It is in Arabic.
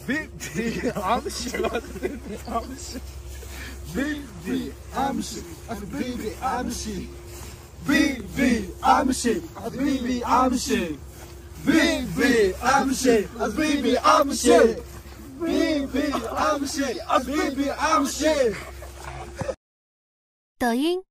بيبي امشي بيبي امشي بيبي امشي حبيبي امشي بيبي امشي حبيبي امشي بيبي امشي حبيبي امشي بيبي امشي حبيبي امشي。 抖音。